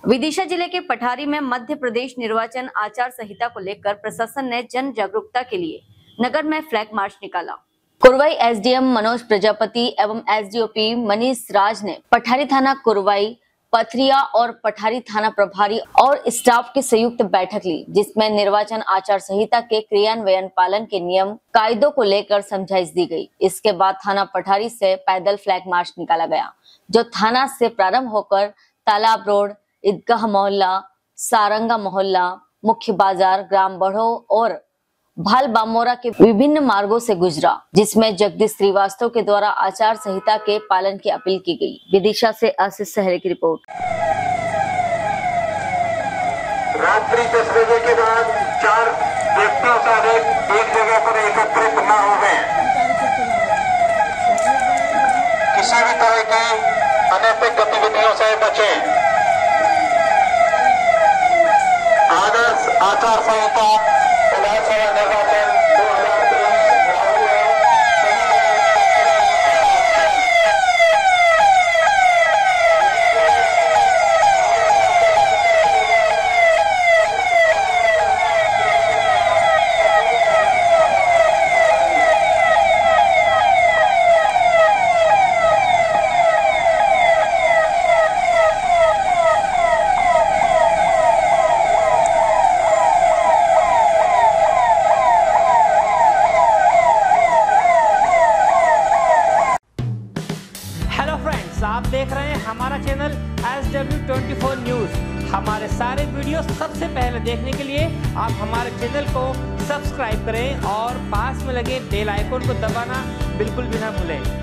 विदिशा जिले के पठारी में मध्य प्रदेश निर्वाचन आचार संहिता को लेकर प्रशासन ने जन जागरूकता के लिए नगर में फ्लैग मार्च निकाला। कुरवाई एसडीएम मनोज प्रजापति एवं एसडीओपी मनीष राज ने पठारी थाना कुरवाई, पथरिया और पठारी थाना प्रभारी और स्टाफ की संयुक्त बैठक ली, जिसमें निर्वाचन आचार संहिता के क्रियान्वयन पालन के नियम कायदों को लेकर समझाइश दी गई। इसके बाद थाना पठारी से पैदल फ्लैग मार्च निकाला गया, जो थाना से प्रारंभ होकर तालाब रोड, ईदगाह मोहल्ला, सारंगा मोहल्ला, मुख्य बाजार, ग्राम बढ़ो और भाल बामोरा के विभिन्न मार्गों से गुजरा, जिसमें जगदीश श्रीवास्तव के द्वारा आचार संहिता के पालन की अपील की गई। विदिशा से आशीष सहरे की रिपोर्ट। रात्रि 10 बजे के बाद 4 व्यक्तियों से अधिक एक जगह पर एकत्रित न हो गए। किसी भी तरह की अनैतिक गतिविधियों से बचें। आदर्श आचार संहिता विधानसभा निर्वाचन 2023 लागू है। आप देख रहे हैं हमारा चैनल SW24 न्यूज़। हमारे सारे वीडियो सबसे पहले देखने के लिए आप हमारे चैनल को सब्सक्राइब करें और पास में लगे बेल आइकन को दबाना बिल्कुल भी ना भूलें।